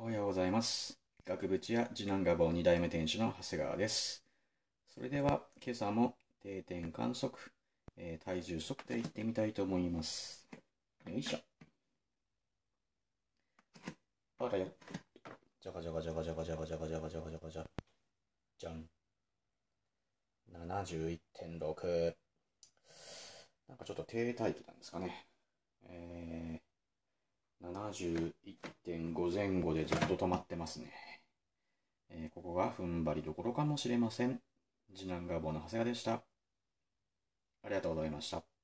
おはようございます。額縁や次男画坊2代目店主の長谷川です。それでは今朝も定点観測、体重測定いってみたいと思います。よいしょ。あらよ。じゃがじゃがじゃがじゃがじゃがじゃがじゃがじゃがじゃがじゃ。じゃん。71.6。なんかちょっと低待機なんですかね。71.5前後でずっと止まってますね。ここが踏ん張りどころかもしれません。次男画坊の長谷川でした。ありがとうございました。